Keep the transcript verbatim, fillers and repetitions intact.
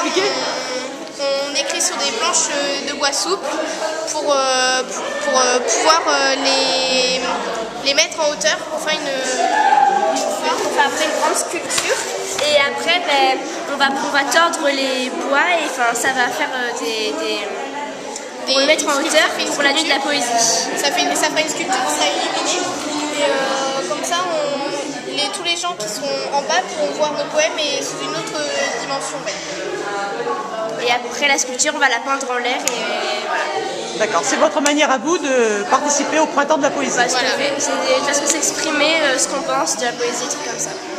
expliquer? on, on écrit sur des planches de bois souple pour, euh, pour, pour euh, pouvoir euh, les, les mettre en hauteur pour faire une, une forme. On fait après une grande sculpture et après ben, on, va, on va tordre les bois et enfin, ça va faire euh, des, des, pour le mettre en hauteur pour la nuit de la poésie. Ça fait une, ça fait une sculpture qui sera illuminée et euh, comme ça on, les, tous les gens qui sont en bas pourront voir nos poèmes et sous une autre dimension. Ouais. Et après la sculpture on va la peindre en l'air et voilà. D'accord, c'est votre manière à vous de participer au printemps de la poésie. Bah, voilà. C'est une façon de s'exprimer, euh, ce qu'on pense de la poésie, trucs comme ça.